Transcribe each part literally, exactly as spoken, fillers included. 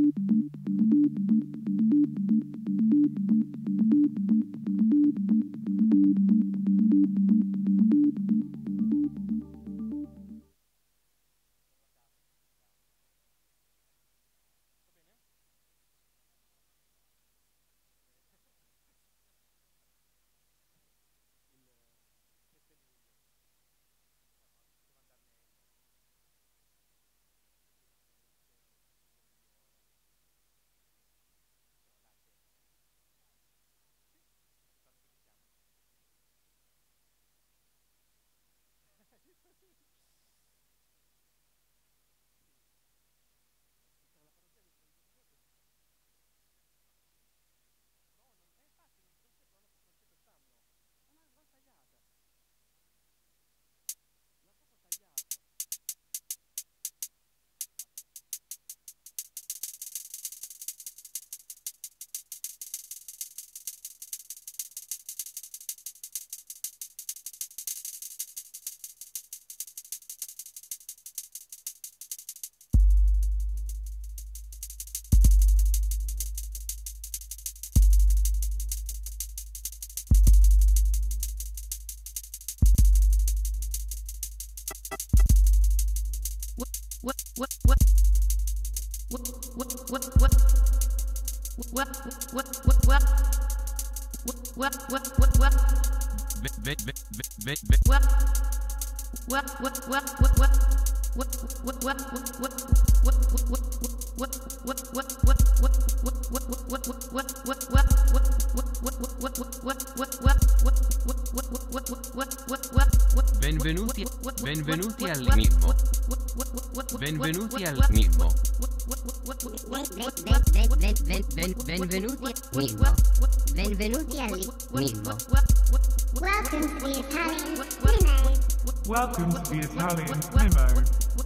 Benvenuti, benvenuti al Mimmo. Benvenuti al Mimmo. Benvenuti Mimmo. Benvenuti al Mimmo. Welcome to the Italian Mimo.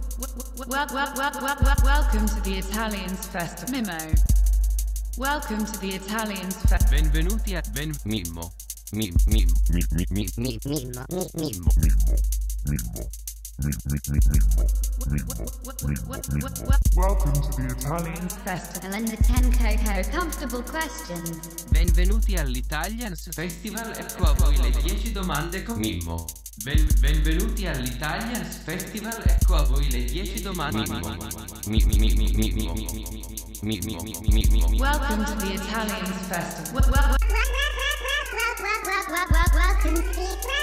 Welcome to the Italians Fest Mimo. Welcome to the Italians Fest. Benvenuti a Ben Mimmo. Mim mim mim mim mim mim Mimmo, mi- mimmo. Welcome to the Italian Festival and the ten Coco comfortable questions. Benvenuti all'Italians Festival, ecco a voi le dieci domande con Mimmo. Ben- benvenuti all'Italians Festival, ecco a voi le dieci domande con Mimmo. Welcome to the Italians Festival. Welcome to the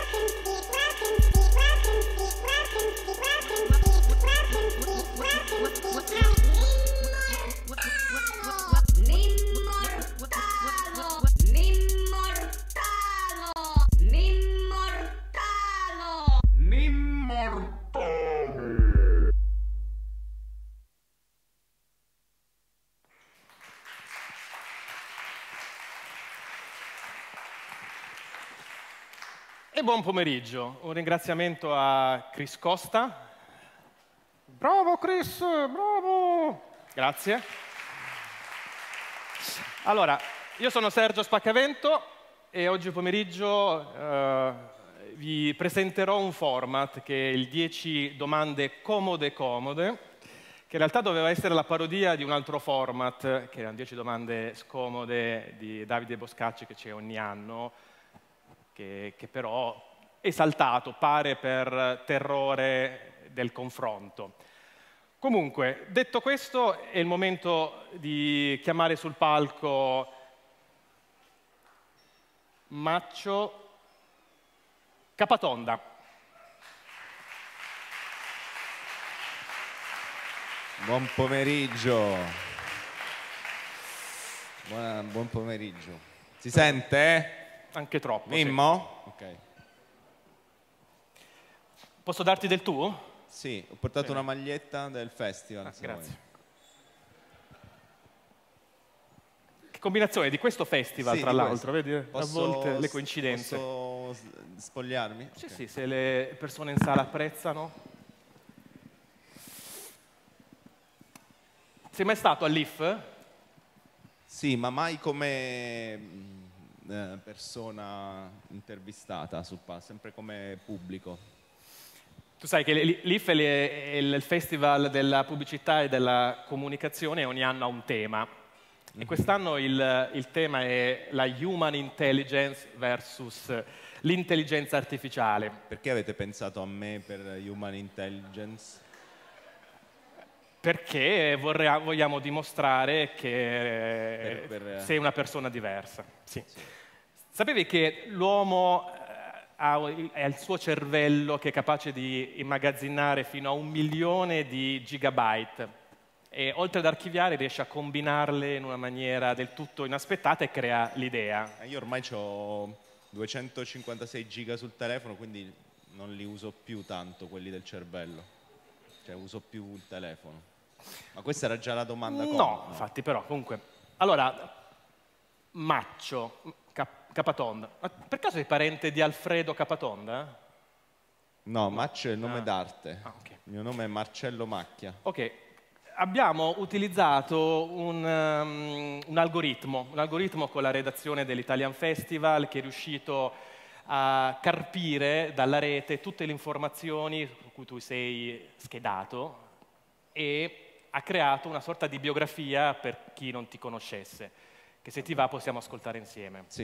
E buon pomeriggio, un ringraziamento a Chris Costa. Bravo Chris, bravo! Grazie. Allora, io sono Sergio Spaccavento e oggi pomeriggio eh, vi presenterò un format che è il dieci domande comode comode, che in realtà doveva essere la parodia di un altro format, che erano dieci domande scomode di Davide Boscacci che c'è ogni anno, Che, che però è saltato, pare per terrore del confronto. Comunque, detto questo, è il momento di chiamare sul palco Maccio Capatonda. Buon pomeriggio. Buona, buon pomeriggio. Si sente? Anche troppo. Mimmo? Sì. Ok. Posso darti del tu? Sì, ho portato Bene. una maglietta del festival. Ah, se grazie. vuoi. Che combinazione di questo festival, Sì, tra di l'altro, questo. vedi? Posso, A volte le coincidenze. Posso s- spogliarmi? Sì, Ok. sì, se le persone in sala apprezzano. Sei mai stato all'I F? Sì, ma mai come mh, eh, persona intervistata sul palco, sempre come pubblico. Tu sai che l'I F L è il Festival della Pubblicità e della Comunicazione, ogni anno ha un tema. E quest'anno il, il tema è la Human Intelligence versus l'intelligenza artificiale. Perché avete pensato a me per Human Intelligence? Perché vorrei, vogliamo dimostrare che Per- per- sei una persona diversa. Sì. Sì. Sapevi che l'uomo ha è il suo cervello che è capace di immagazzinare fino a un milione di gigabyte e oltre ad archiviare riesce a combinarle in una maniera del tutto inaspettata e crea l'idea. Eh, Io ormai ho duecentocinquantasei giga sul telefono, quindi non li uso più tanto quelli del cervello. Cioè uso più il telefono. Ma questa era già la domanda? No, comoda? infatti, però, comunque. Allora, Maccio, Cap- Capatonda. Ma per caso sei parente di Alfredo Capatonda? No, Macchio è il nome Ah. d'arte. Ah, ok. Il mio nome è Marcello Macchia. Ok, abbiamo utilizzato un, um, un algoritmo, un algoritmo con la redazione dell'Italian Festival che è riuscito a carpire dalla rete tutte le informazioni su cui tu sei schedato e ha creato una sorta di biografia per chi non ti conoscesse, che se ti va possiamo ascoltare insieme. Sì.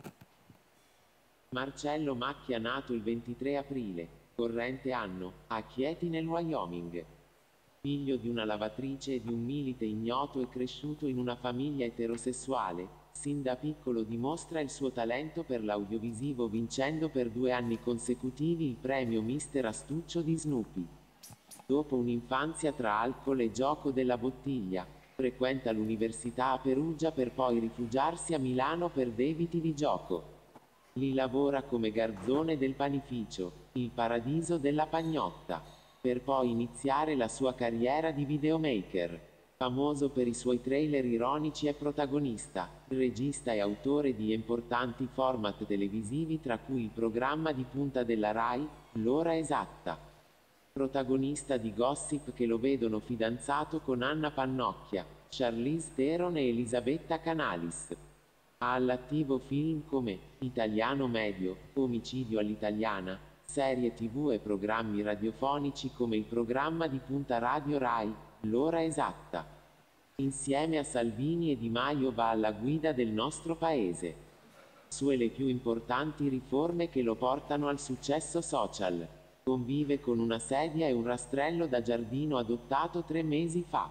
Marcello Macchia, nato il ventitré aprile, corrente anno, a Chieti nel Wyoming. Figlio di una lavatrice e di un milite ignoto e cresciuto in una famiglia eterosessuale, sin da piccolo dimostra il suo talento per l'audiovisivo vincendo per due anni consecutivi il premio Mister Astuccio di Snoopy. Dopo un'infanzia tra alcol e gioco della bottiglia, frequenta l'università a Perugia per poi rifugiarsi a Milano per debiti di gioco. Lì lavora come garzone del panificio, il paradiso della pagnotta, per poi iniziare la sua carriera di videomaker. Famoso per i suoi trailer ironici è protagonista, regista e autore di importanti format televisivi tra cui il programma di punta della Rai, L'ora esatta. Protagonista di gossip che lo vedono fidanzato con Anna Pannocchia, Charlize Theron e Elisabetta Canalis. Ha all'attivo film come Italiano Medio, Omicidio all'italiana, serie tv e programmi radiofonici come il programma di punta Radio Rai, L'ora esatta. Insieme a Salvini e Di Maio va alla guida del nostro paese. Sue le più importanti riforme che lo portano al successo social. Convive con una sedia e un rastrello da giardino adottato tre mesi fa.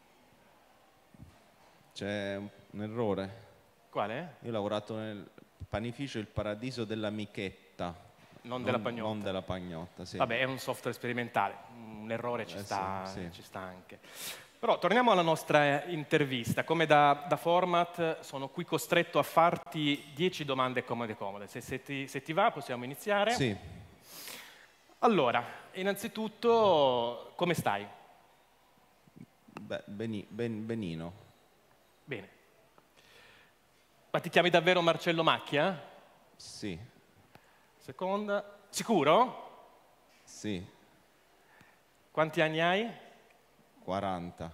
C'è un errore. Quale? Io ho lavorato nel panificio Il Paradiso della Michetta. Non della pagnotta. Non della pagnotta, sì. Vabbè, è un software sperimentale, un errore ci, Eh, sta, sì, sì. ci sta anche. Però torniamo alla nostra intervista. Come da, da format sono qui costretto a farti dieci domande comode comode. Se, se, ti, se ti va possiamo iniziare. Sì. Allora, innanzitutto, come stai? Beh, beni- ben- benino. Bene. Ma ti chiami davvero Marcello Macchia? Sì. Seconda. Sicuro? Sì. Quanti anni hai? quaranta.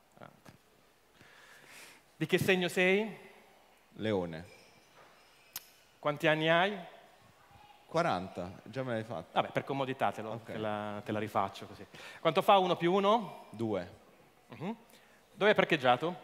Di che segno sei? Leone. Quanti anni hai? quaranta. Già me l'hai fatto. Vabbè, per comodità te, lo- Ok. te la, te la rifaccio così. Quanto fa uno più uno? Due. Mhm. Dove hai parcheggiato?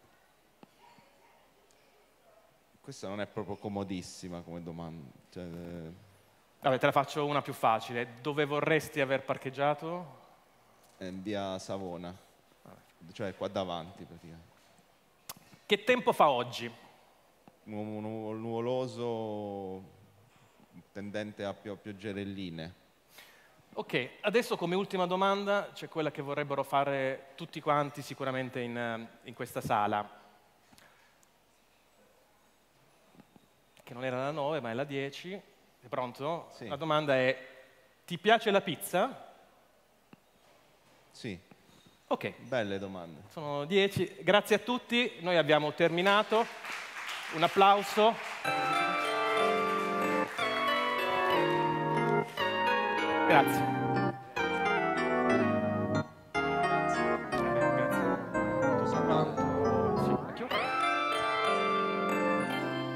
Questa non è proprio comodissima come domanda. Cioè, eh, Vabbè, te la faccio una più facile. Dove vorresti aver parcheggiato? è in via Savona. Cioè qua davanti praticamente. Che tempo fa oggi? Nu- nu- Nuvoloso, tendente a pio- pioggerelline. Ok, adesso come ultima domanda c'è quella che vorrebbero fare tutti quanti sicuramente in, eh, in questa sala. Che non era la nove, ma è la dieci. Sei pronto? Sì. La domanda è: ti piace la pizza? Sì, Ok, belle domande. sono dieci. Grazie a tutti, noi abbiamo terminato. Un applauso. Grazie. Sì, a chi ora?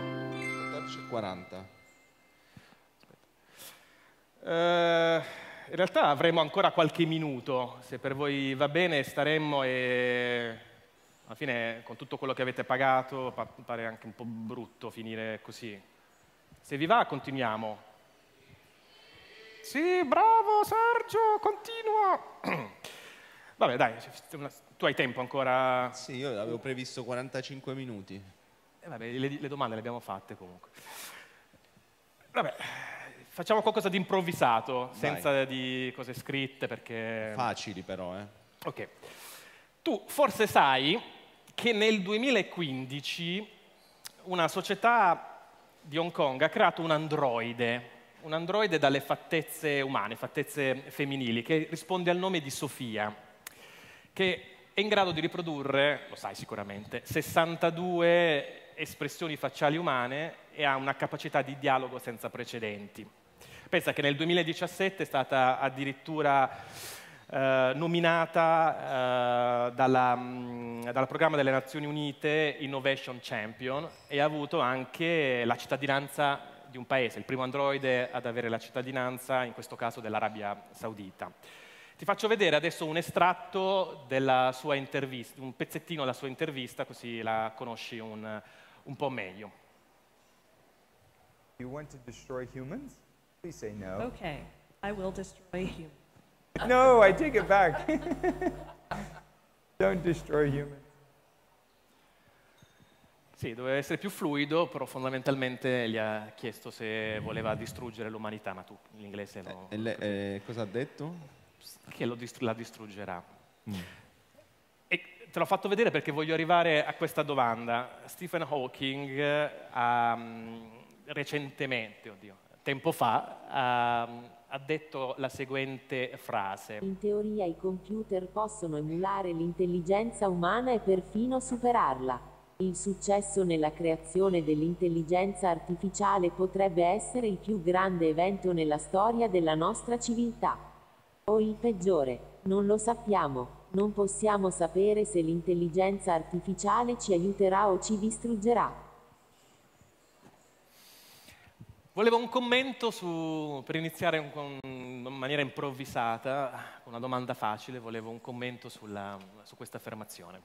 quattordici e quaranta. Eh, in realtà avremo ancora qualche minuto, se per voi va bene staremmo e alla fine con tutto quello che avete pagato pa- pare anche un po' brutto finire così. Se vi va continuiamo. Sì, bravo Sergio, continua! Vabbè dai, tu hai tempo ancora? Sì, io avevo previsto quarantacinque minuti. Eh, vabbè, le, le domande le abbiamo fatte comunque. Vabbè, facciamo qualcosa di improvvisato, Vai. senza di cose scritte perché... Facili però, eh. Ok. Tu forse sai che nel duemilaquindici una società di Hong Kong ha creato un androide, un androide dalle fattezze umane, fattezze femminili, che risponde al nome di Sofia, che è in grado di riprodurre, lo sai sicuramente, sessantadue espressioni facciali umane e ha una capacità di dialogo senza precedenti. Pensa che nel duemiladiciassette è stata addirittura eh, nominata eh, dalla, mh, dal programma delle Nazioni Unite Innovation Champion e ha avuto anche la cittadinanza di un paese, il primo androide ad avere la cittadinanza, in questo caso dell'Arabia Saudita. Ti faccio vedere adesso un estratto della sua intervista, un pezzettino della sua intervista, così la conosci un, un po' meglio. You want to destroy humans? Please say no. Okay, I will destroy humans. No, I take it back. Don't destroy humans. Sì, doveva essere più fluido, però fondamentalmente gli ha chiesto se voleva distruggere l'umanità, ma tu in inglese no. E le- eh, cosa ha detto? Che lo distru- la distruggerà. Mm. E te l'ho fatto vedere perché voglio arrivare a questa domanda. Stephen Hawking ha, mh, recentemente, oddio, tempo fa, ha, ha detto la seguente frase. In teoria i computer possono emulare l'intelligenza umana e perfino superarla. Il successo nella creazione dell'intelligenza artificiale potrebbe essere il più grande evento nella storia della nostra civiltà. O il peggiore, non lo sappiamo, non possiamo sapere se l'intelligenza artificiale ci aiuterà o ci distruggerà. Volevo un commento su, per iniziare con- in maniera improvvisata, una domanda facile, volevo un commento sulla- su questa affermazione.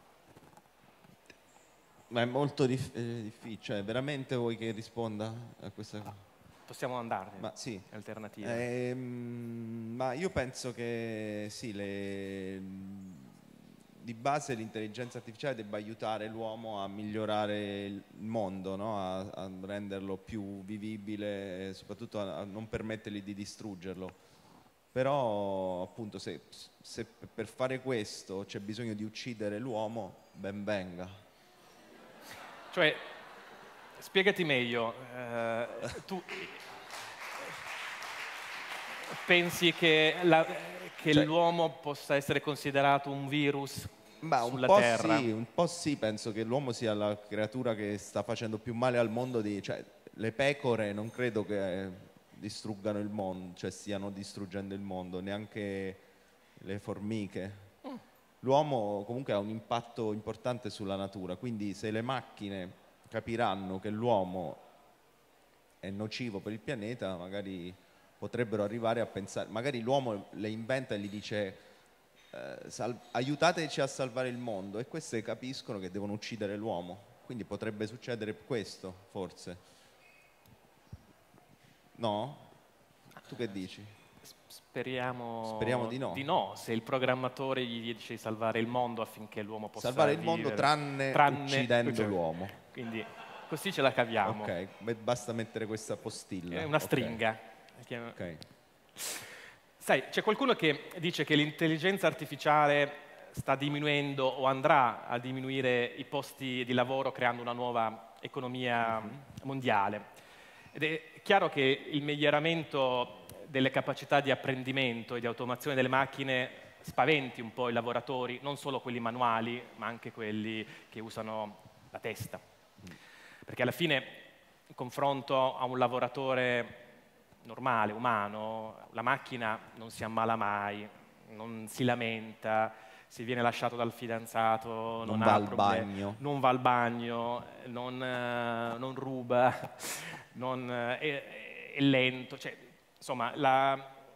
Ma è molto dif- eh, difficile, cioè veramente vuoi che risponda a questa cosa? Possiamo andarne? Ma sì. Alternative. Ehm, ma io penso che sì, le- di base l'intelligenza artificiale debba aiutare l'uomo a migliorare il mondo, no? a, a renderlo più vivibile e soprattutto a, a non permettergli di distruggerlo. Però appunto se, se per fare questo c'è bisogno di uccidere l'uomo, ben venga. Cioè, spiegati meglio, eh, tu pensi che, la- che Cioè- l'uomo possa essere considerato un virus Ma un sulla po' Terra? sì, un po' sì, penso che l'uomo sia la creatura che sta facendo più male al mondo di, cioè, le pecore non credo che eh, distruggano il mondo, cioè stiano distruggendo il mondo, neanche le formiche. L'uomo comunque ha un impatto importante sulla natura, quindi se le macchine capiranno che l'uomo è nocivo per il pianeta, magari potrebbero arrivare a pensare, magari l'uomo le inventa e gli dice eh, sal- aiutateci a salvare il mondo, e queste capiscono che devono uccidere l'uomo, quindi potrebbe succedere questo, forse. No? Tu che dici? Speriamo, Speriamo di no. Di no, se il programmatore gli dice di salvare il mondo affinché l'uomo possa Salvare il mondo vivere. tranne, uccidendo cioè, l'uomo. Quindi così ce la caviamo. Ok, beh, basta mettere questa postilla. È una Ok. stringa. Ok. Sai, c'è qualcuno che dice che l'intelligenza artificiale sta diminuendo o andrà a diminuire i posti di lavoro creando una nuova economia mondiale. Ed è chiaro che il miglioramento delle capacità di apprendimento e di automazione delle macchine spaventi un po' i lavoratori, non solo quelli manuali, ma anche quelli che usano la testa. Perché alla fine, in confronto a un lavoratore normale, umano, la macchina non si ammala mai, non si lamenta, se viene lasciato dal fidanzato non, Non ha va al problemi, bagno. non va al bagno, non, eh, non ruba, non, eh, è, è lento. Cioè, insomma, la,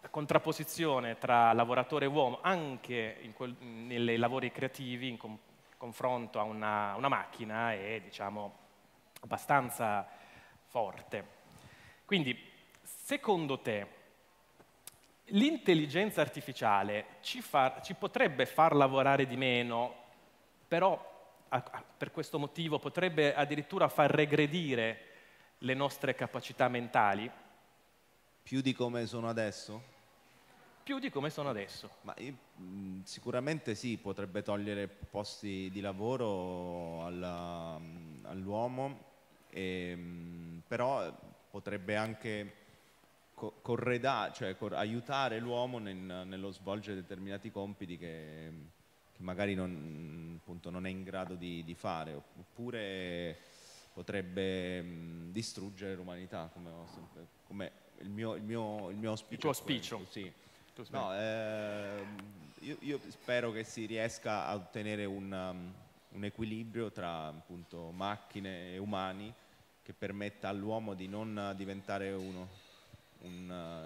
contrapposizione tra lavoratore e uomo, anche in quel, nei lavori creativi, in com- confronto a una, una macchina, è, diciamo, abbastanza forte. Quindi, secondo te, l'intelligenza artificiale ci, fa, ci potrebbe far lavorare di meno, però a, a, per questo motivo potrebbe addirittura far regredire le nostre capacità mentali? Più di come sono adesso? Più di come sono adesso. Ma io, mh, sicuramente sì, potrebbe togliere posti di lavoro alla- all'uomo, e, mh, però potrebbe anche co- corredare, cioè cor- aiutare l'uomo nel- nello svolgere determinati compiti che, che magari non, appunto, non è in grado di, di fare, oppure potrebbe mh, distruggere l'umanità, come, ho sempre, come il mio, il mio, il mio auspicio. Il tuo è questo, auspicio. sì. Tu speri. No, ehm, io, io spero che si riesca a ottenere un, um, un equilibrio tra appunto macchine e umani che permetta all'uomo di non diventare uno, un,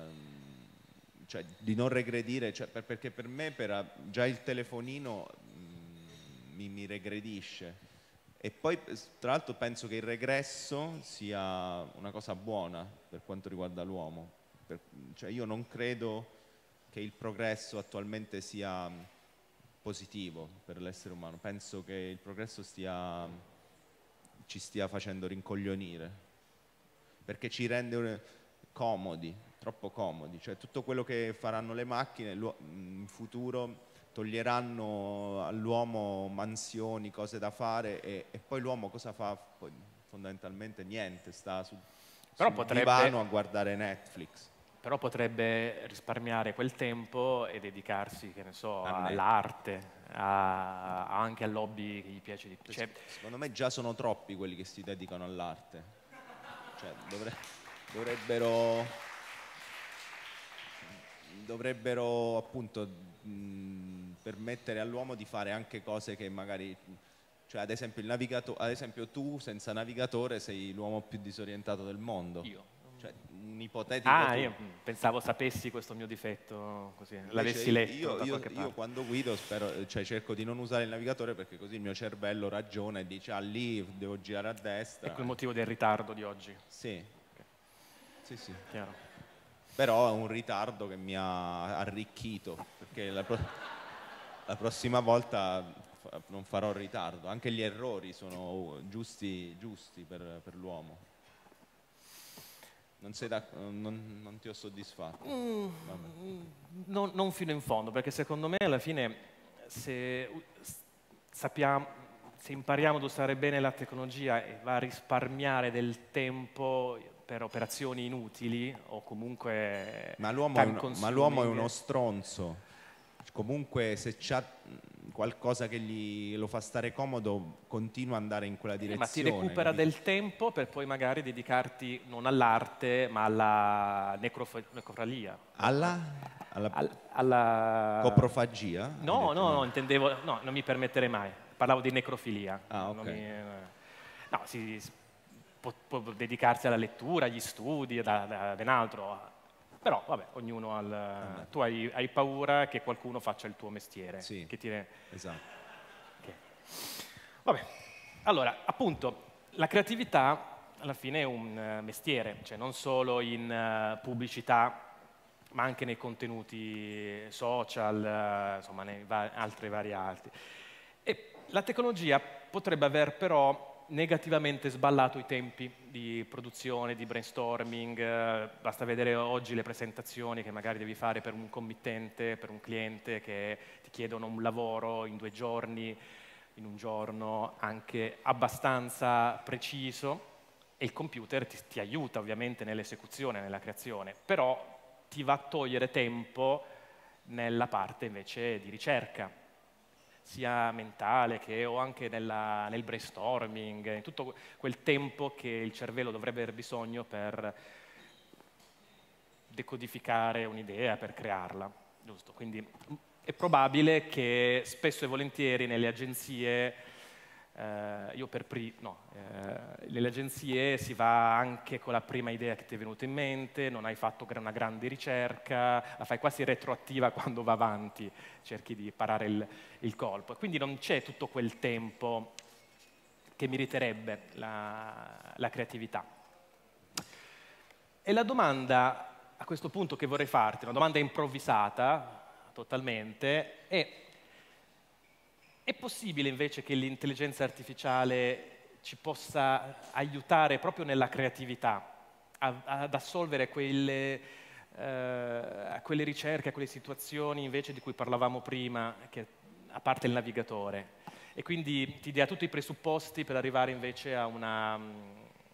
um, cioè di non regredire, cioè, per- perché per me per, già il telefonino mm, mi, mi regredisce. E poi tra l'altro penso che il regresso sia una cosa buona per quanto riguarda l'uomo. Per- cioè io non credo che il progresso attualmente sia positivo per l'essere umano. Penso che il progresso stia, ci stia facendo rincoglionire, perché ci rende comodi, troppo comodi. Cioè tutto quello che faranno le macchine in futuro toglieranno all'uomo mansioni, cose da fare, e, e poi l'uomo cosa fa? Poi, fondamentalmente niente, sta su, Però sul potrebbe- divano a guardare Netflix. Però potrebbe risparmiare quel tempo e dedicarsi, che ne so, A me. all'arte, a- anche al hobby che gli piace di più. Cioè, Secondo me già sono troppi quelli che si dedicano all'arte. Cioè, dovre- dovrebbero, dovrebbero appunto mh, permettere all'uomo di fare anche cose che magari, cioè ad esempio il navigato- ad esempio tu senza navigatore sei l'uomo più disorientato del mondo. Io? Cioè, un ipotetico ah, tu. io pensavo sapessi questo mio difetto, così, Invece l'avessi letto io, da io- qualche io parte. quando guido spero, cioè, cerco di non usare il navigatore, perché così il mio cervello ragiona e dice ah lì devo girare a destra. Ecco il motivo del ritardo di oggi. Sì, sì, sì. Chiaro. Però è un ritardo che mi ha arricchito, perché la, pro- la prossima volta fa- non farò ritardo. Anche gli errori sono giusti, giusti per, per l'uomo. Non, sei da- non, non ti ho soddisfatto. Mm, Vabbè. non, non fino in fondo, perché secondo me alla fine se, u- s- sappiamo, se impariamo ad usare bene la tecnologia e va a risparmiare del tempo per operazioni inutili o comunque Ma l'uomo, è time uno, ma l'uomo è consuming. uno stronzo. Comunque se c'ha qualcosa che gli lo fa stare comodo, continua ad andare in quella Eh, direzione. ma ti recupera capito? del tempo per poi magari dedicarti non all'arte ma alla necrof- necrofalia. Alla, alla Al- alla... coprofagia? Hai No, detto, no, no, intendevo, no, non mi permetterei mai. Parlavo di necrofilia. Ah, Non ok. mi- no, si, si- può, può dedicarsi alla lettura, agli studi, da, da ben altro. Però, vabbè, ognuno ha il... Tu hai, hai paura che qualcuno faccia il tuo mestiere. Sì. Che ti... Esatto. Ok. Vabbè, allora, appunto, la creatività alla fine è un eh, mestiere, cioè non solo in eh, pubblicità, ma anche nei contenuti social, eh, insomma, nei va- altri vari altri. E la tecnologia potrebbe aver però negativamente sballato i tempi di produzione, di brainstorming. eh, Basta vedere oggi le presentazioni che magari devi fare per un committente, per un cliente che ti chiedono un lavoro in due giorni, in un giorno, anche abbastanza preciso, e il computer ti, ti aiuta ovviamente nell'esecuzione, nella creazione, però ti va a togliere tempo nella parte invece di ricerca, sia mentale che o anche nella- nel brainstorming, in tutto quel tempo che il cervello dovrebbe aver bisogno per decodificare un'idea, per crearla, giusto? Quindi è probabile che spesso e volentieri nelle agenzie eh, io per pri- no, eh, nelle agenzie si va anche con la prima idea che ti è venuta in mente, non hai fatto una grande ricerca, la fai quasi retroattiva quando va avanti, cerchi di parare il, il colpo. E quindi non c'è tutto quel tempo che meriterebbe la, la creatività. E la domanda a questo punto che vorrei farti, una domanda improvvisata totalmente, è: è possibile invece che l'intelligenza artificiale ci possa aiutare proprio nella creatività, a, ad assolvere quelle, eh, a quelle ricerche, a quelle situazioni invece di cui parlavamo prima, che, a parte il navigatore, e quindi ti dia tutti i presupposti per arrivare invece a una um,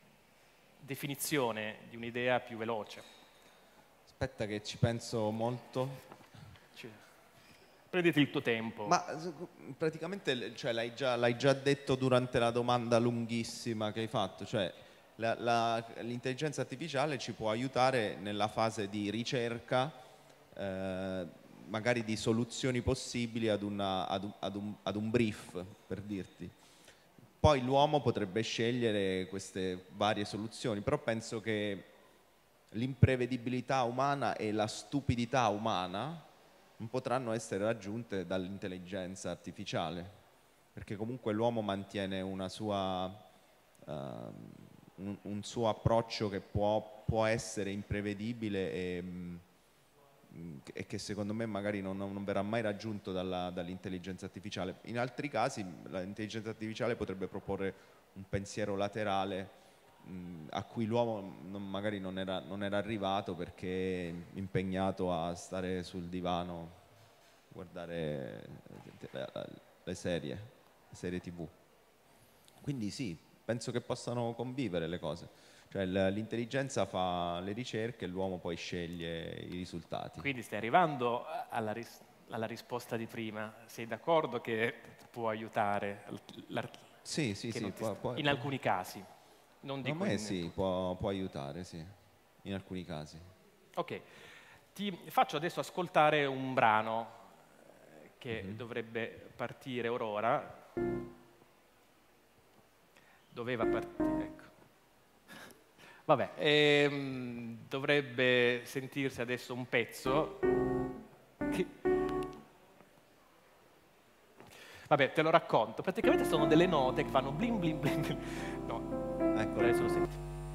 definizione di un'idea più veloce? Aspetta che ci penso molto. Prenditi il tuo tempo. Ma praticamente cioè, l'hai già, l'hai già detto durante la domanda lunghissima che hai fatto, cioè la, la, l'intelligenza artificiale ci può aiutare nella fase di ricerca, eh, magari di soluzioni possibili ad, una, ad, un, ad, un, ad un brief, per dirti. Poi l'uomo potrebbe scegliere queste varie soluzioni, però penso che l'imprevedibilità umana e la stupidità umana non potranno essere raggiunte dall'intelligenza artificiale, perché comunque l'uomo mantiene una sua, uh, un, un suo approccio che può, può essere imprevedibile e, e che secondo me magari non, non verrà mai raggiunto dalla, dall'intelligenza artificiale. In altri casi l'intelligenza artificiale potrebbe proporre un pensiero laterale mh, a cui l'uomo non, magari non era, non era arrivato perché è impegnato a stare sul divano, guardare le serie, le serie tivù. Quindi sì, penso che possano convivere le cose. Cioè l'intelligenza fa le ricerche e l'uomo poi sceglie i risultati. Quindi stai arrivando alla, ris- alla risposta di prima. Sei d'accordo che può aiutare? Sì, sì, sì. Ti... Può, può, in alcuni casi. Non dico a me in... sì, può, può aiutare, sì. In alcuni casi. Ok. Ti faccio adesso ascoltare un brano che mm-hmm. dovrebbe partire ora. Doveva partire, ecco. Vabbè, ehm, dovrebbe sentirsi adesso un pezzo che... Vabbè, te lo racconto. Praticamente sono delle note che fanno blim blim blim. No, ecco, adesso lo senti.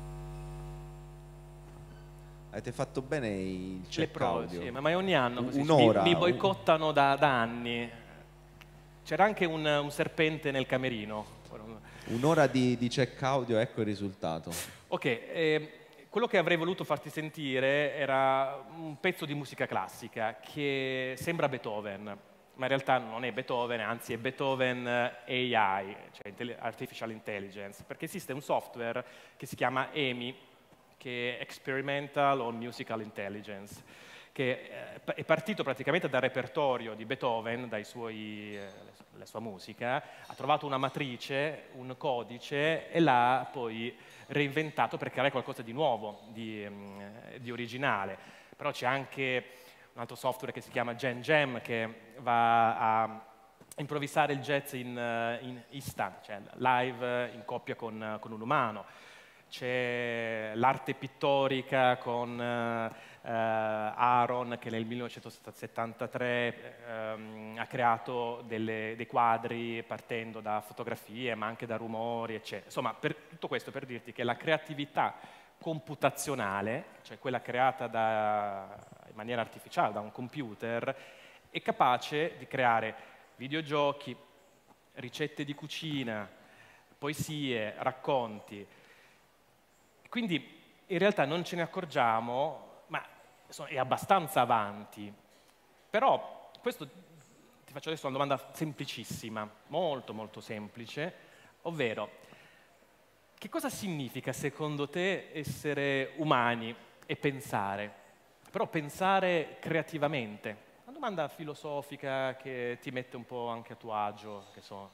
Avete fatto bene il check Le prove, audio. sì, ma ogni anno così. Un'ora. Mi, mi boicottano da, da anni. C'era anche un, un serpente nel camerino. Un'ora di, di check audio, ecco il risultato. Ok, eh, quello che avrei voluto farti sentire era un pezzo di musica classica che sembra Beethoven, ma in realtà non è Beethoven, anzi è Beethoven A I, cioè Artificial Intelligence, perché esiste un software che si chiama E M I, che è Experimental on Musical Intelligence, che è partito praticamente dal repertorio di Beethoven, dai suoi, la sua musica, ha trovato una matrice, un codice e l'ha poi reinventato per creare qualcosa di nuovo, di, di originale. Però c'è anche un altro software che si chiama Gen Jam che va a improvvisare il jazz in, in instant, cioè live in coppia con, con un umano. C'è l'arte pittorica con uh, Aaron che nel millenovecentosettantatré um, ha creato delle, dei quadri partendo da fotografie ma anche da rumori, eccetera. Insomma, per, tutto questo per dirti che la creatività computazionale, cioè quella creata da, in maniera artificiale da un computer, è capace di creare videogiochi, ricette di cucina, poesie, racconti. Quindi in realtà non ce ne accorgiamo, ma è abbastanza avanti. Però questo, ti faccio adesso una domanda semplicissima, molto molto semplice, ovvero che cosa significa secondo te essere umani e pensare? Però pensare creativamente. Una domanda filosofica che ti mette un po' anche a tuo agio, che so.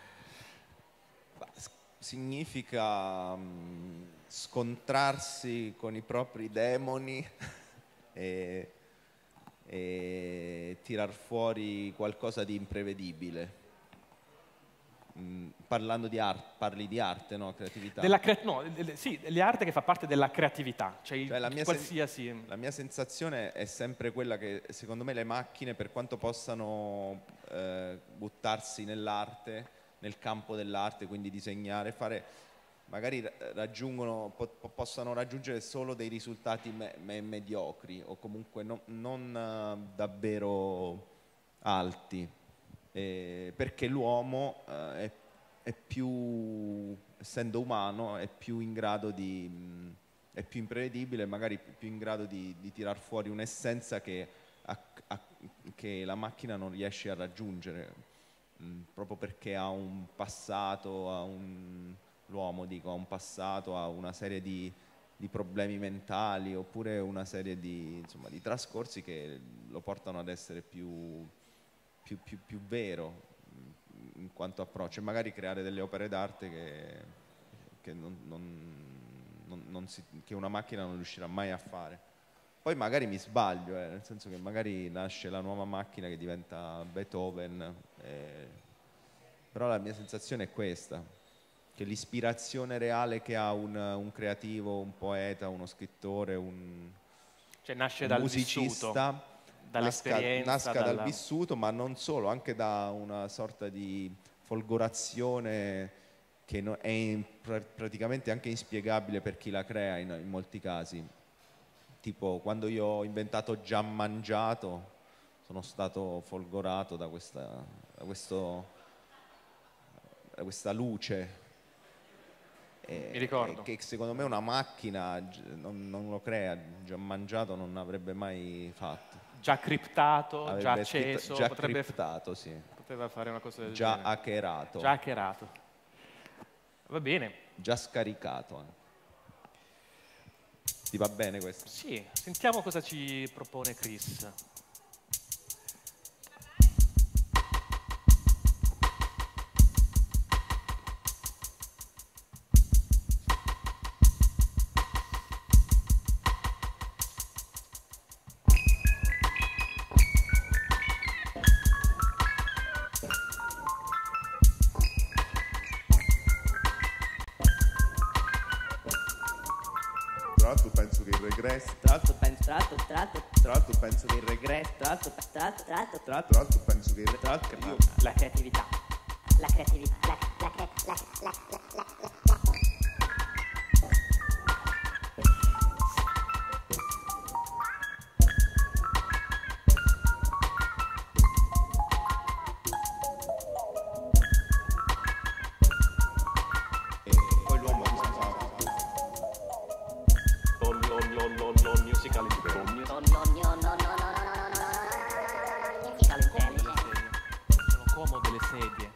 Significa um, scontrarsi con i propri demoni e, e tirar fuori qualcosa di imprevedibile. mh, parlando di arte, parli di arte, no? Creatività. Della crea- no, de- sì, di arte che fa parte della creatività, cioè, il- Cioè, la, mia qualsiasi... sen- la mia sensazione è sempre quella che secondo me le macchine, per quanto possano eh, buttarsi nell'arte, nel campo dell'arte, quindi disegnare, fare, magari ra- raggiungono, po- po- possano raggiungere solo dei risultati me- me- mediocri o comunque no- non eh, davvero alti, eh, perché l'uomo eh, è, è più, essendo umano, è più in grado di... mh, è più imprevedibile, magari più in grado di, di tirar fuori un'essenza che, a- a- che la macchina non riesce a raggiungere, mh, proprio perché ha un passato, ha un, l'uomo dico, ha un passato, ha una serie di, di problemi mentali oppure una serie di, insomma, di trascorsi che lo portano ad essere più, più, più, più vero mh, in quanto approccio, e magari creare delle opere d'arte che, che non, non Non, non si, che una macchina non riuscirà mai a fare. Poi magari mi sbaglio, eh, nel senso che magari nasce la nuova macchina che diventa Beethoven, eh, però la mia sensazione è questa, che l'ispirazione reale che ha un, un creativo, un poeta, uno scrittore, un, Cioè nasce un dal musicista, vissuto, nasca, dall'esperienza, nasca dalla- dal vissuto, ma non solo, anche da una sorta di folgorazione che no- è in- pra- praticamente anche inspiegabile per chi la crea in, in molti casi. Tipo quando io ho inventato Già Mangiato sono stato folgorato da questa, da questo, da questa luce. E- Mi ricordo. e che secondo me una macchina gi- non, non lo crea, Già Mangiato non avrebbe mai fatto. Già criptato, già Avrebbe scritto- acceso, già potrebbe, criptato, sì. poteva fare una cosa del Già genere. hackerato. Già hackerato. Va bene. Già scaricato anche. Ti va bene questo? Sì, sentiamo cosa ci propone Chris. Tra l'altro penso che il regresso. Tra l'altro penso, tra l'altro, tra l'altro, Tra l'altro penso che il regresso. tra l'altro, tra l'altro, tra l'altro, Tra l'altro, tra l'altro penso che il tra l'altro, io- la creatività. La creatività. La, la, cre- la, la, la, la, la, la. e poi l'uomo cosa fa? Non, non, non, non, non musical intelligence. No, no, no, no, no, no, no, no, no, no, no. Musical intelligence. Sono comode le sedie.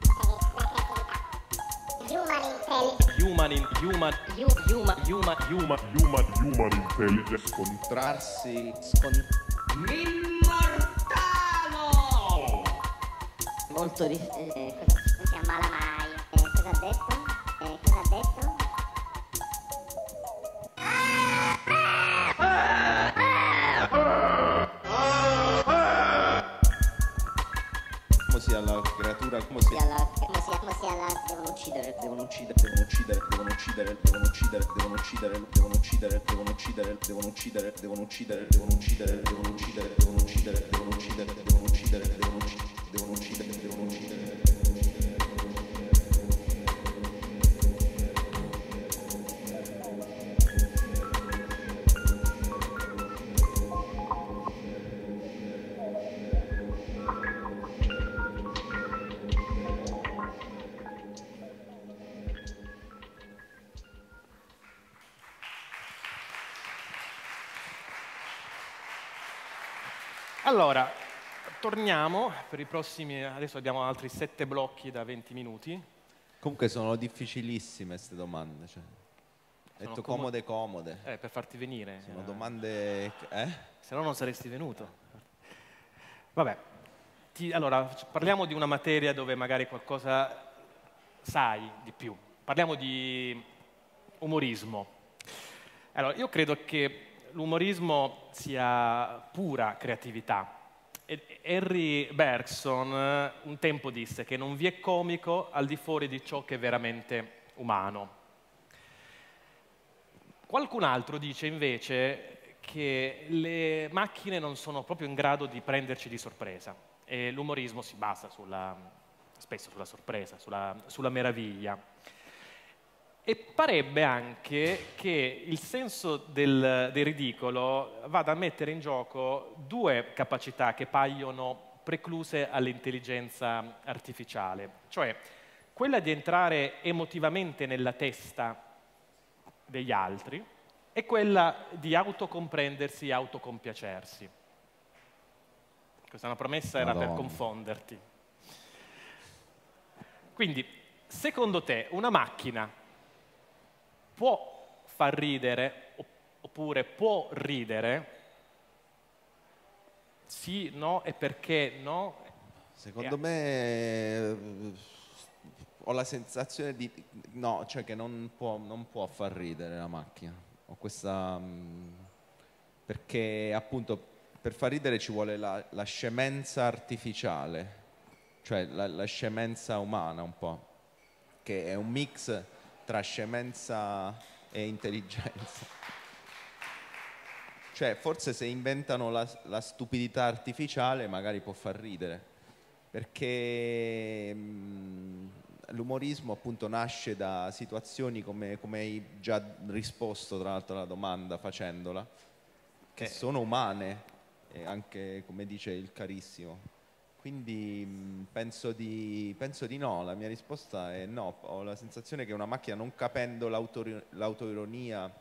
Human intelligence. Human, in, human, Hu- Human. human, human. Human, human intelligence. Scontrarsi. Scon- Molto di... Eh, cosa non si ammala mai. Eh, cosa ha detto? Eh, cosa ha detto? Come sia la creatura, come sia. Sia la... Come sia, come sia la... Devono uccidere. Devono uccidere, devono uccidere, devono uccidere, devono uccidere, devono uccidere, devono uccidere, devono uccidere, devono uccidere, devono uccidere, devono uccidere, devono uccidere, devono uccidere, devono uccidere, devono uccidere, devono uccidere, devono uccidere, devono uccidere. Allora, torniamo per i prossimi... Adesso abbiamo altri sette blocchi da venti minuti. Comunque sono difficilissime queste domande, cioè. Ho Sono detto como- comode comode. Eh, per farti venire. Sono eh. domande, eh? Se no non saresti venuto. Vabbè, ti- allora c- parliamo di una materia dove magari qualcosa sai di più. Parliamo di umorismo. Allora, io credo che l'umorismo sia pura creatività E- Henry Bergson eh, un tempo disse che non vi è comico al di fuori di ciò che è veramente umano. Qualcun altro dice invece che le macchine non sono proprio in grado di prenderci di sorpresa e l'umorismo si basa sulla, spesso sulla sorpresa, sulla, sulla meraviglia. E parebbe anche che il senso del, del ridicolo vada a mettere in gioco due capacità che paiono precluse all'intelligenza artificiale, cioè quella di entrare emotivamente nella testa degli altri e quella di autocomprendersi e autocompiacersi. Questa è una promessa, era Madonna. per confonderti. Quindi, secondo te, una macchina può far ridere oppure può ridere? Sì, no e perché no? Secondo Eh. me eh, ho la sensazione di no, cioè che non può, non può far ridere la macchina. Ho questa mh, perché appunto per far ridere ci vuole la, la scemenza artificiale, cioè la, la scemenza umana un po', che è un mix tra scemenza e intelligenza. Cioè, forse se inventano la, la stupidità artificiale magari può far ridere, perché mh, l'umorismo appunto nasce da situazioni come, come hai già risposto tra l'altro alla domanda facendola, che sono umane, e anche come dice il carissimo. Quindi mh, penso, di, penso di no, la mia risposta è no. Ho la sensazione che una macchina, non capendo l'autori- l'autoironia,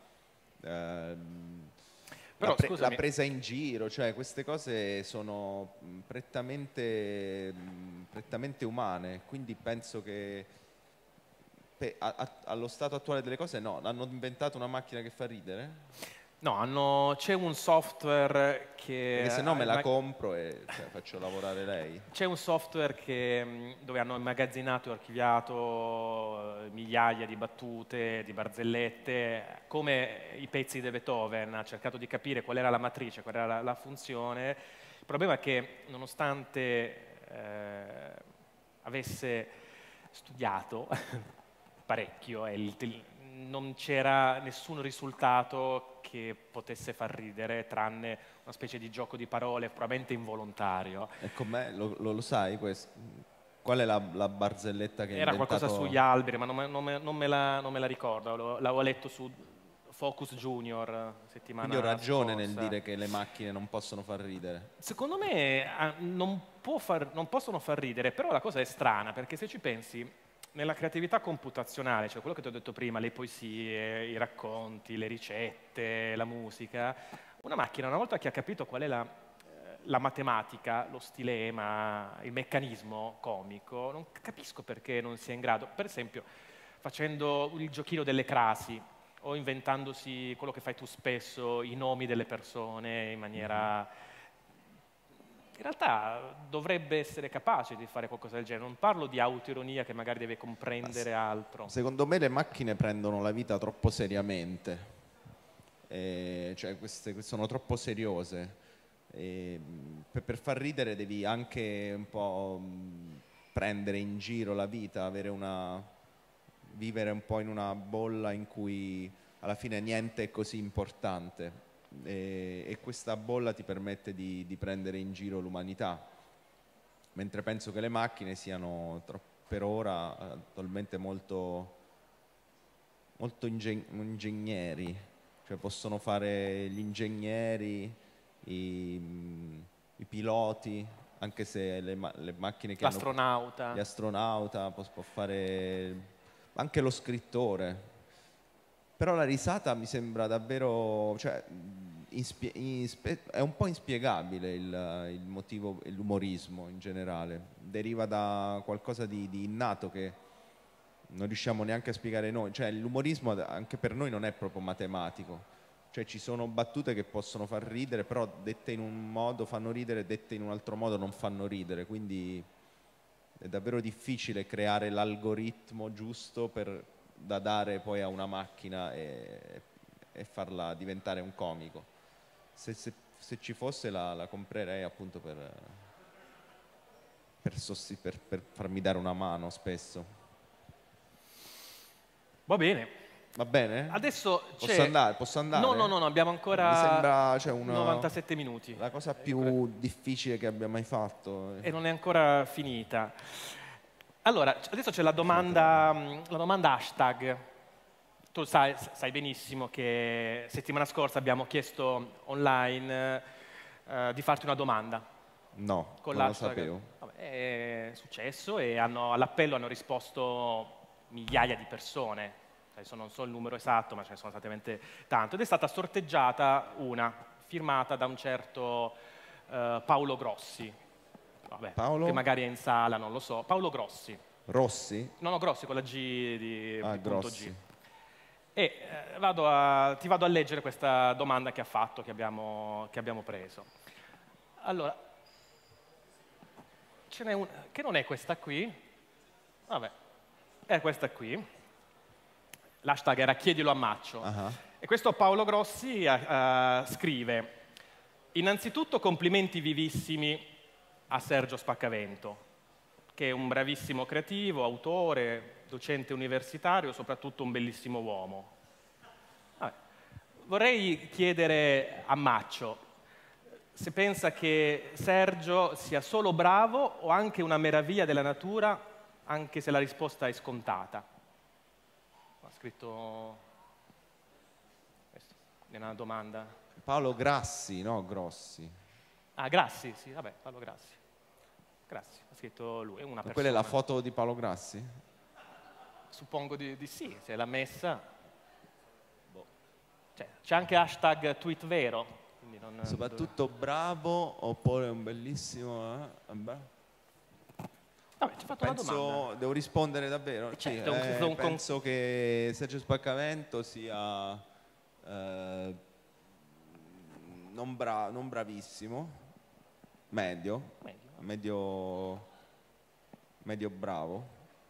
ehm, Però, la, pre- scusami. la presa in giro, cioè queste cose sono mh, prettamente, mh, prettamente umane, quindi penso che pe- a- a- allo stato attuale delle cose no. Hanno inventato una macchina che fa ridere? No, hanno- c'è un software che... Perché se no me la ma- compro e cioè, faccio lavorare lei. C'è un software che, mh, dove hanno immagazzinato e archiviato eh, migliaia di battute, di barzellette, come i pezzi di Beethoven, ha cercato di capire qual era la matrice, qual era la, la funzione. Il problema è che nonostante eh, avesse studiato parecchio e il- il- non c'era nessun risultato che potesse far ridere, tranne una specie di gioco di parole probabilmente involontario. E com'è? Lo, lo, lo sai questo? Qual è la, la barzelletta che ha Era inventato? qualcosa sugli alberi, ma non me, non me- non me la, non me la ricordo. Lo- L'avevo letto su Focus Junior settimana Quindi ho ragione nel scorsa. dire che le macchine non possono far ridere. Secondo me ah, non, può far- non possono far ridere, però la cosa è strana, perché se ci pensi, nella creatività computazionale, cioè quello che ti ho detto prima, le poesie, i racconti, le ricette, la musica, una macchina, una volta che ha capito qual è la, eh, la matematica, lo stilema, il meccanismo comico, non capisco perché non sia in grado, per esempio, facendo il giochino delle crasi o inventandosi quello che fai tu spesso, i nomi delle persone in maniera... In realtà dovrebbe essere capace di fare qualcosa del genere. Non parlo di autoironia che magari deve comprendere altro. Secondo me le macchine prendono la vita troppo seriamente, Eh, cioè queste sono troppo seriose. E, mh, per, per far ridere devi anche un po' mh, prendere in giro la vita, avere una, vivere un po' in una bolla in cui alla fine niente è così importante. E, e questa bolla ti permette di, di prendere in giro l'umanità, mentre penso che le macchine siano tro- per ora attualmente molto, molto ingeg- ingegneri, cioè possono fare gli ingegneri, i, i piloti, anche se le, ma- le macchine che L'astronauta. hanno, gli astronauta, può, può fare anche lo scrittore. Però la risata mi sembra davvero, cioè, inspie- inspe- è un po' inspiegabile il, il motivo, l'umorismo in generale. Deriva da qualcosa di, di innato che non riusciamo neanche a spiegare noi. Cioè, l'umorismo anche per noi non è proprio matematico. Cioè, ci sono battute che possono far ridere, però dette in un modo fanno ridere, dette in un altro modo non fanno ridere. Quindi è davvero difficile creare l'algoritmo giusto per... da dare poi a una macchina e, e farla diventare un comico. Se, se se ci fosse la, la comprerei appunto per, per, sosti- per, per farmi dare una mano spesso. Va bene. Va bene? Adesso Posso c'è... andare? Posso andare? No, no, no, no, abbiamo ancora Mi sembra cioè, una, novantasette minuti. la cosa più difficile che abbia mai fatto. E non è ancora finita. Allora, adesso c'è la domanda, la domanda hashtag. Tu sai, sai benissimo che settimana scorsa abbiamo chiesto online eh, di farti una domanda. No, Con non lo l'hashtag. sapevo. Vabbè, è successo e hanno- all'appello hanno risposto migliaia di persone. Adesso non so il numero esatto, ma ce ne sono state veramente tanto. Ed è stata sorteggiata una, firmata da un certo eh, Paolo Grossi. Vabbè, Paolo? che magari è in sala, non lo so. Paolo Grossi. Rossi? No, no, Grossi con la G di, Ah, di punto Grossi. G. E eh, vado a- ti vado a leggere questa domanda che ha fatto, che abbiamo, che abbiamo preso. Allora, ce n'è una, che non è questa qui, vabbè, è questa qui. L'hashtag era chiedilo a Maccio. Ah. E questo Paolo Grossi eh, eh, scrive: innanzitutto complimenti vivissimi a Sergio Spaccavento, che è un bravissimo creativo, autore, docente universitario, soprattutto un bellissimo uomo. Vabbè. Vorrei chiedere a Maccio se pensa che Sergio sia solo bravo o anche una meraviglia della natura, anche se la risposta è scontata. Ha scritto questo, è una domanda. Paolo Grassi, no Grossi. Ah, Grassi, sì, vabbè, Paolo Grassi. Grassi, ha scritto lui, è una persona. Quella è la foto di Paolo Grassi? Suppongo di, di sì, se l'ha messa. Boh. Cioè, c'è anche hashtag tweet vero. Quindi non, Soprattutto bravo, oppure un bellissimo... Eh? Vabbè. Vabbè, ci ho fatto Penso, una domanda. devo rispondere davvero? Sì, certo, un- eh, un- penso che Sergio Spaccavento sia eh, non, bra- non bravissimo, medio, Medio. medio, medio bravo,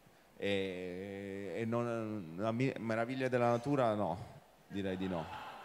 e, e non, la mi- meraviglia della natura no, direi di no.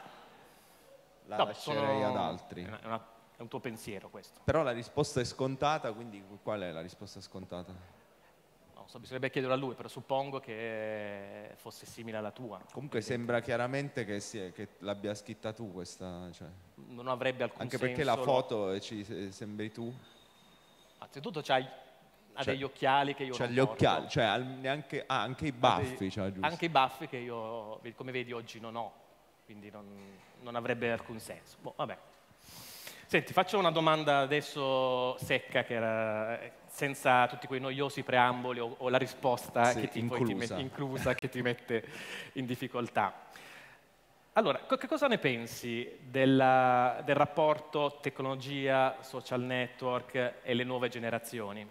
La Vabbè, lascerei sono- ad altri. È, una- è un tuo pensiero questo. Però la risposta è scontata, quindi qual è la risposta scontata? Non so, bisognerebbe chiederlo a lui, però suppongo che fosse simile alla tua. Comunque sembra chiaramente che, sia, che l'abbia scritta tu questa, cioè. Non avrebbe alcun Anche senso. perché la lo- foto eh, ci se- sembri tu. Anzitutto c'hai, ha Cioè, degli occhiali che io C'ha non gli porto. occhiali, cioè al- neanche, ah, anche i Ha baffi, dei- c'ha, giusto. Anche i baffi che io, come vedi, oggi non ho, quindi non, non avrebbe alcun senso. Boh, vabbè. Senti, faccio una domanda adesso secca, che era, eh, senza tutti quei noiosi preamboli o, o la risposta Sì, che ti, poi ti inclusa. met- inclusa che ti mette in difficoltà. Allora, co- che cosa ne pensi della- del rapporto tecnologia, social network e le nuove generazioni?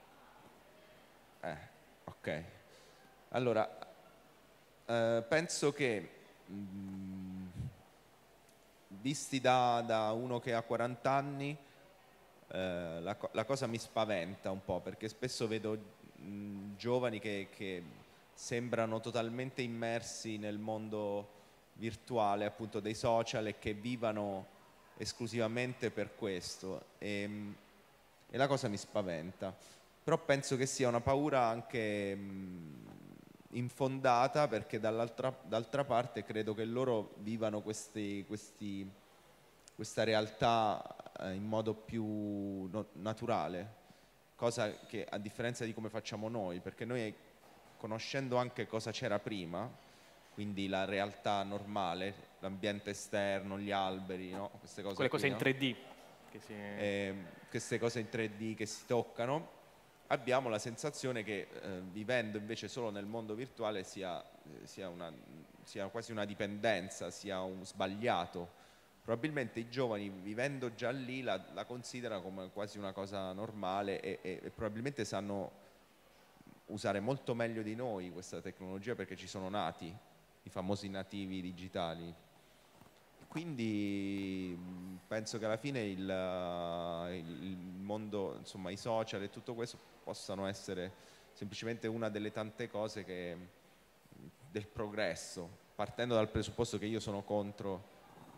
Eh, ok. Allora, eh, penso che mh, visti da, da uno che ha quaranta anni, eh, la, co- la cosa mi spaventa un po', perché spesso vedo mh, giovani che, che sembrano totalmente immersi nel mondo virtuale, appunto dei social, e che vivano esclusivamente per questo. E, mh, e la cosa mi spaventa. Però penso che sia una paura anche mh, infondata, perché dall'altra, d'altra parte credo che loro vivano questi, questi, questa realtà eh, in modo più no- naturale, cosa che a differenza di come facciamo noi, perché noi, conoscendo anche cosa c'era prima, quindi la realtà normale, l'ambiente esterno, gli alberi, no? Queste cose Quelle cose qui, in no? tre D. Che si... eh, queste cose in tre D che si toccano, abbiamo la sensazione che eh, vivendo invece solo nel mondo virtuale sia, eh, sia, una, sia quasi una dipendenza, sia un sbagliato. Probabilmente i giovani, vivendo già lì, la, la considerano come quasi una cosa normale e, e, e probabilmente sanno usare molto meglio di noi questa tecnologia, perché ci sono nati i famosi nativi digitali. Quindi mh, penso che alla fine il, eh, il- il mondo, insomma i social e tutto questo possano essere semplicemente una delle tante cose che, del progresso, partendo dal presupposto che io sono contro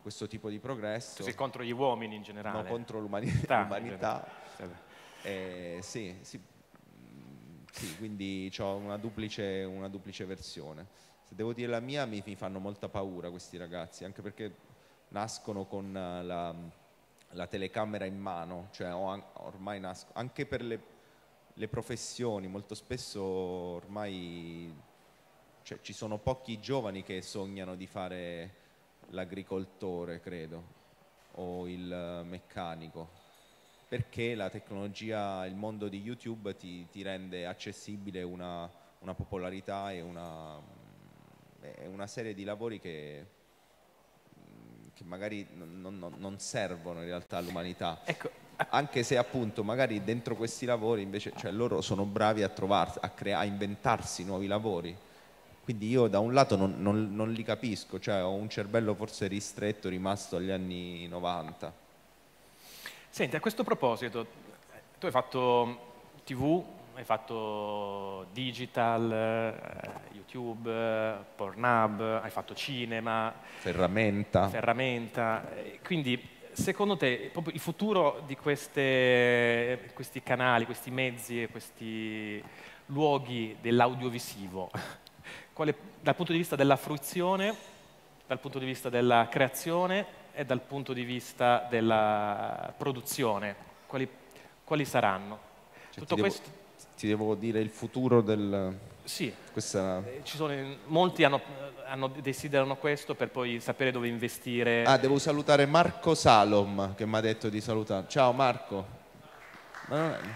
questo tipo di progresso. Sì, contro gli uomini in generale. No, contro l'umanità. l'umanità. Sì. Eh, sì, sì, sì, quindi ho una duplice, una duplice versione. Se devo dire la mia, mi, mi fanno molta paura questi ragazzi, anche perché nascono con la, la telecamera in mano, cioè ormai nascono, anche per le, le professioni, molto spesso ormai cioè, ci sono pochi giovani che sognano di fare l'agricoltore, credo, o il meccanico, perché la tecnologia, il mondo di YouTube ti, ti rende accessibile una, una popolarità e una, e una serie di lavori che, che magari non, non, non servono in realtà all'umanità. Ecco. Anche se appunto magari dentro questi lavori invece, cioè loro sono bravi a trovarsi, a, crea- a inventarsi nuovi lavori. Quindi io da un lato non, non, non li capisco, cioè ho un cervello forse ristretto, rimasto agli anni novanta. Senti, a questo proposito, tu hai fatto tivù, hai fatto digital, eh, YouTube, eh, Pornhub, hai fatto cinema, Ferramenta. ferramenta. eh, Quindi, secondo te, proprio il futuro di queste, questi canali, questi mezzi e questi luoghi dell'audiovisivo, quale, dal punto di vista della fruizione, dal punto di vista della creazione e dal punto di vista della produzione, quali, quali saranno? Cioè, Tutto ti, questo... devo, ti devo dire il futuro del... Sì, questa... ci sono, molti hanno, hanno, desiderano questo per poi sapere dove investire. Ah, devo salutare Marco Salom che mi ha detto di salutare. Ciao Marco. Ma non è...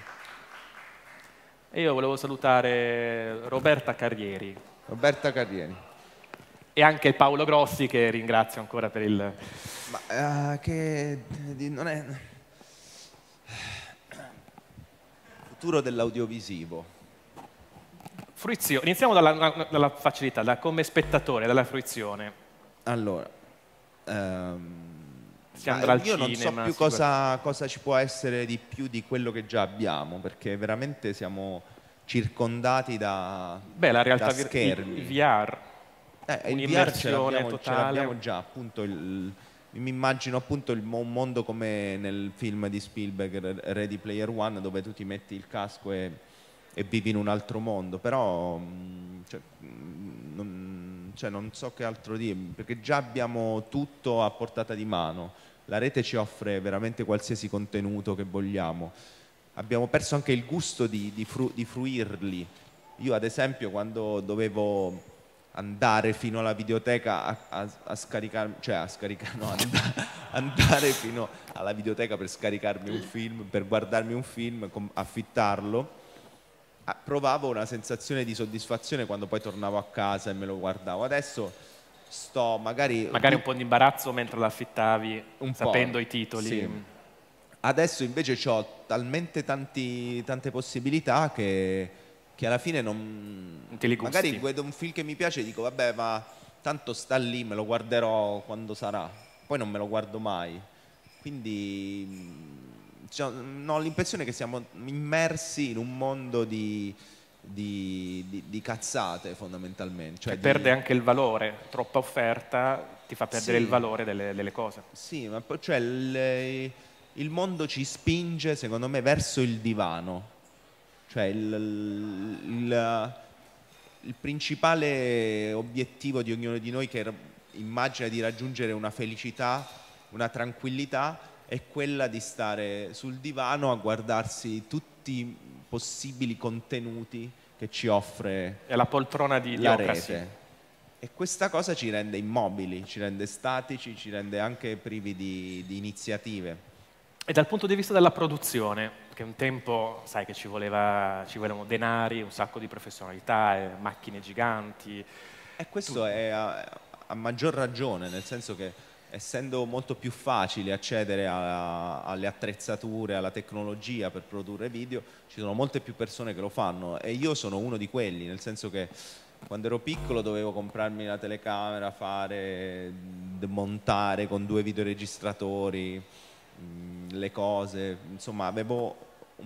E io volevo salutare Roberta Carrieri. Roberta Carrieri. E anche Paolo Grossi, che ringrazio ancora per il... Ma uh, che non è... Futuro dell'audiovisivo. Fruizione. Iniziamo dalla, dalla facilità, da come spettatore, dalla fruizione. Allora, um, si andrà al io non cinema, so più cosa, cosa ci può essere di più di quello che già abbiamo, perché veramente siamo circondati da, Beh, la realtà da vir- schermi. il V R, Eh, il V R ce un'immersione l'abbiamo, ce totale. l'abbiamo già, appunto, il, mi immagino appunto il, un mondo come nel film di Spielberg, Ready Player One, dove tu ti metti il casco e, e vivi in un altro mondo, però mh, cioè, mh, non, cioè, non so che altro dire, perché già abbiamo tutto a portata di mano, la rete ci offre veramente qualsiasi contenuto che vogliamo, abbiamo perso anche il gusto di, di, fru, di fruirli. Io ad esempio quando dovevo andare fino alla videoteca a, a, a scaricare, cioè a scaricare, no, and- andare fino alla videoteca per scaricarmi un film, per guardarmi un film, com- affittarlo, ah, provavo una sensazione di soddisfazione quando poi tornavo a casa e me lo guardavo. Adesso sto magari... Magari un po' di imbarazzo mentre l'affittavi, un sapendo po', i titoli. sì. Adesso invece ho talmente tanti, tante possibilità che... che alla fine non, non te li gusti. Magari vedo un film che mi piace e dico vabbè, ma tanto sta lì, me lo guarderò quando sarà, poi non me lo guardo mai, quindi cioè, no, ho l'impressione che siamo immersi in un mondo di, di, di, di cazzate fondamentalmente, cioè che di... perde anche il valore, troppa offerta ti fa perdere Sì. il valore delle, delle cose. Sì, ma poi cioè, il, il mondo ci spinge secondo me verso il divano. Cioè il, il, il principale obiettivo di ognuno di noi che immagina di raggiungere una felicità, una tranquillità, è quella di stare sul divano a guardarsi tutti i possibili contenuti che ci offre È la poltrona di, di la Ocasi. rete. E questa cosa ci rende immobili, ci rende statici, ci rende anche privi di, di iniziative. E dal punto di vista della produzione, che un tempo, sai che ci voleva, ci volevano denari, un sacco di professionalità, eh, macchine giganti. E questo è a, a maggior ragione, nel senso che essendo molto più facile accedere a, alle attrezzature, alla tecnologia per produrre video, ci sono molte più persone che lo fanno e io sono uno di quelli, nel senso che quando ero piccolo dovevo comprarmi la telecamera, fare, montare con due videoregistratori le cose, insomma avevo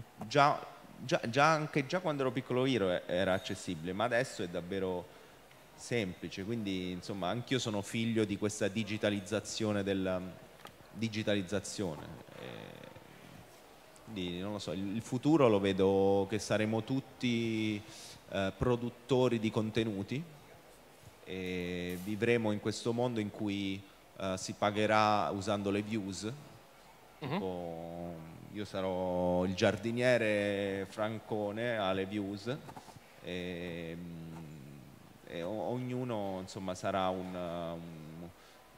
già, già, già anche già quando ero piccolo io era accessibile, ma adesso è davvero semplice, quindi insomma anch'io sono figlio di questa digitalizzazione della digitalizzazione. E, quindi non lo so, il, il futuro lo vedo che saremo tutti eh, produttori di contenuti e vivremo in questo mondo in cui eh, si pagherà usando le views. Tipo, io sarò il giardiniere Francone alle views e, e ognuno insomma sarà un, un,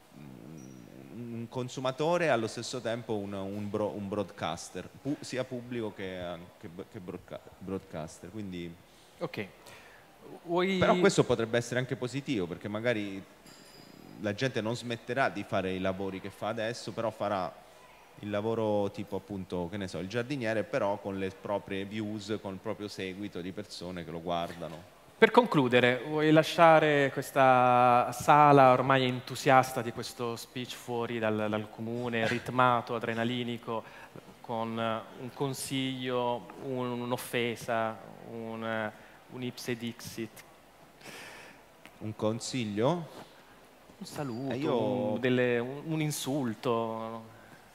un consumatore e allo stesso tempo un, un, bro, un broadcaster, pu, sia pubblico che, che, che broadcaster. Quindi, ok. Vuoi... Però questo potrebbe essere anche positivo, perché magari la gente non smetterà di fare i lavori che fa adesso, però farà il lavoro tipo appunto, che ne so, il giardiniere, però con le proprie views, con il proprio seguito di persone che lo guardano. Per concludere, vuoi lasciare questa sala ormai entusiasta di questo speech fuori dal, dal comune, ritmato, adrenalinico, con un consiglio, un, un'offesa, un, un ipse dixit? Un consiglio? Un saluto, eh io... un, delle, un, un insulto.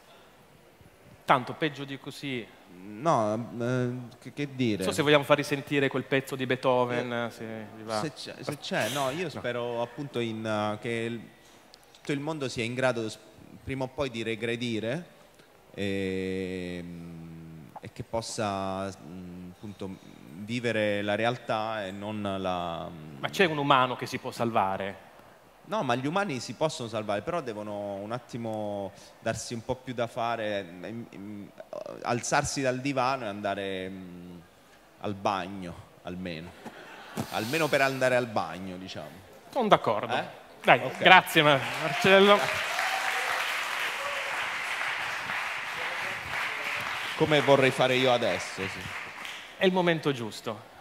Tanto peggio di così. No, eh, che, che dire. Non so se vogliamo far risentire quel pezzo di Beethoven. Eh, se vi va. Se c'è, se c'è, no, io spero no. appunto in, uh, che il, tutto il mondo sia in grado prima o poi di regredire e, e che possa mh, appunto vivere la realtà e non la... Ma c'è un umano che si può salvare? No, ma gli umani si possono salvare, però devono un attimo darsi un po' più da fare, alzarsi dal divano e andare mh, al bagno, almeno. Almeno per andare al bagno, diciamo. Sono d'accordo. Eh? Dai, okay. Grazie Marcello. Come vorrei fare io adesso, sì. È il momento giusto.